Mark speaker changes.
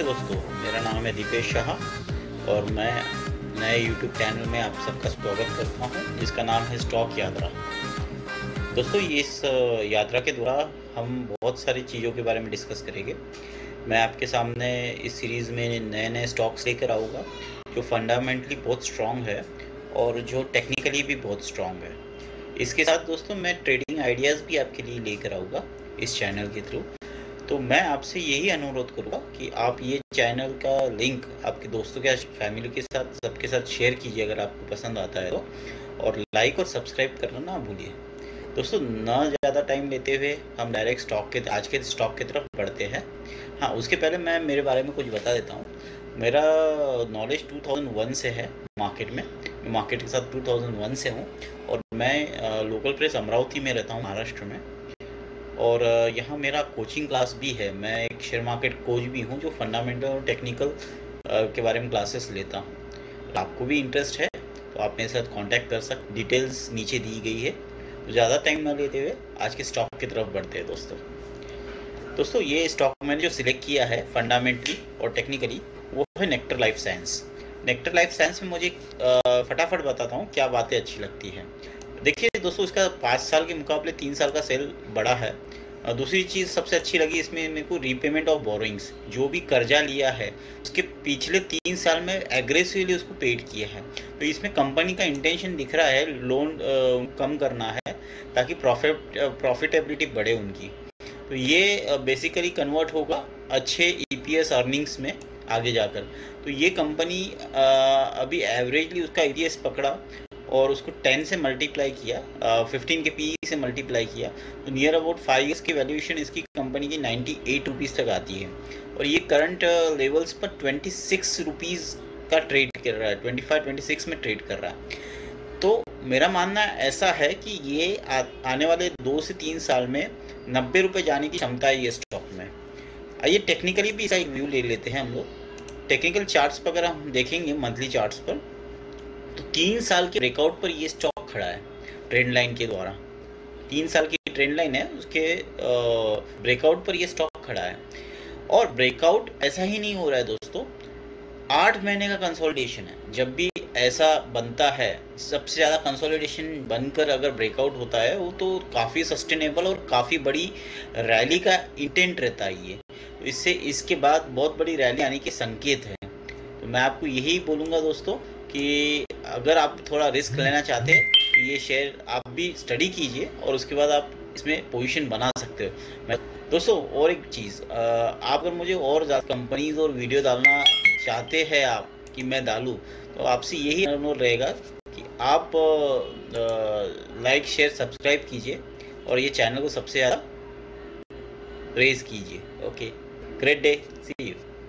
Speaker 1: दोस्तों, मेरा नाम है दीपेश शाह और मैं नए YouTube चैनल में आप सबका स्वागत करता हूं, जिसका नाम है स्टॉक यात्रा। दोस्तों, इस यात्रा के दौरान हम बहुत सारी चीज़ों के बारे में डिस्कस करेंगे। मैं आपके सामने इस सीरीज़ में नए नए स्टॉक्स लेकर आऊँगा जो फंडामेंटली बहुत स्ट्रॉन्ग है और जो टेक्निकली भी बहुत स्ट्रॉन्ग है। इसके साथ दोस्तों मैं ट्रेडिंग आइडियाज़ भी आपके लिए लेकर आऊँगा इस चैनल के थ्रू। तो मैं आपसे यही अनुरोध करूँगा कि आप ये चैनल का लिंक आपके दोस्तों के फैमिली के साथ सबके साथ शेयर कीजिए अगर आपको पसंद आता है तो, और लाइक और सब्सक्राइब करना ना भूलिए। दोस्तों, ना ज़्यादा टाइम लेते हुए हम डायरेक्ट आज के स्टॉक की तरफ बढ़ते हैं। हाँ, उसके पहले मैं मेरे बारे में कुछ बता देता हूँ। मेरा नॉलेज 2001 से है मार्केट में। मैं मार्केट के साथ 2001 से हूँ और मैं लोकल प्लेस अमरावती में रहता हूँ, महाराष्ट्र में। और यहाँ मेरा कोचिंग क्लास भी है। मैं एक शेयर मार्केट कोच भी हूँ जो फंडामेंटल और टेक्निकल के बारे में क्लासेस लेता हूँ। आपको भी इंटरेस्ट है तो आप मेरे साथ कांटेक्ट कर सकते। डिटेल्स नीचे दी गई है। तो ज़्यादा टाइम ना लेते हुए आज के स्टॉक की तरफ बढ़ते हैं दोस्तों, ये स्टॉक मैंने जो सिलेक्ट किया है फंडामेंटली और टेक्निकली, वो है Nectar Life Science. Nectar Life Science में मुझे फटाफट बताता हूँ क्या बातें अच्छी लगती हैं। देखिए दोस्तों, इसका 5 साल के मुकाबले 3 साल का सेल बड़ा है। दूसरी चीज़ सबसे अच्छी लगी इसमें मेरे को, रीपेमेंट ऑफ बोरोइंग्स। जो भी कर्जा लिया है उसके पिछले 3 साल में एग्रेसिवली उसको पेड किया है। तो इसमें कंपनी का इंटेंशन दिख रहा है लोन कम करना है ताकि प्रॉफिटेबिलिटी बढ़े उनकी। तो ये बेसिकली कन्वर्ट होगा अच्छे EPS अर्निंग्स में आगे जाकर। तो ये कंपनी अभी एवरेजली उसका EPS पकड़ा और उसको 10 से मल्टीप्लाई किया, 15 के PE से मल्टीप्लाई किया, तो नियर अबाउट 5 ईयर्स की वैल्यूएशन इसकी कंपनी की 98 रुपीज़ तक आती है। और ये करंट लेवल्स पर 26 रुपीज़ का ट्रेड कर रहा है, 25-26 में ट्रेड कर रहा है। तो मेरा मानना ऐसा है कि ये आने वाले 2 से 3 साल में 90 रुपये जाने की क्षमता है ये स्टॉक में। आइए टेक्निकली भी इसका एक व्यू ले लेते हैं हम लोग। टेक्निकल चार्ट्स पर अगर हम देखेंगे, मंथली चार्ट्स पर, तो 3 साल के ब्रेकआउट पर ये स्टॉक खड़ा है ट्रेंड लाइन के द्वारा। 3 साल की ट्रेंड लाइन है, उसके ब्रेकआउट पर ये स्टॉक खड़ा है। और ब्रेकआउट ऐसा ही नहीं हो रहा है दोस्तों, 8 महीने का कंसोलिडेशन है। जब भी ऐसा बनता है, सबसे ज़्यादा कंसोलिडेशन बनकर अगर ब्रेकआउट होता है वो तो काफ़ी सस्टेनेबल और काफ़ी बड़ी रैली का इंटेंट रहता है ये। तो इससे इसके बाद बहुत बड़ी रैली आने के संकेत हैं। तो मैं आपको यही बोलूँगा दोस्तों कि अगर आप थोड़ा रिस्क लेना चाहते हैं तो ये शेयर आप भी स्टडी कीजिए और उसके बाद आप इसमें पोजीशन बना सकते हो। दोस्तों, और एक चीज़, आप अगर मुझे और ज़्यादा कंपनीज और वीडियो डालना चाहते हैं आप कि मैं डालूँ, तो आपसे यही अनुरोध रहेगा कि आप लाइक, शेयर, सब्सक्राइब कीजिए और ये चैनल को सबसे ज़्यादा रेज कीजिए। Okay, great day, see you.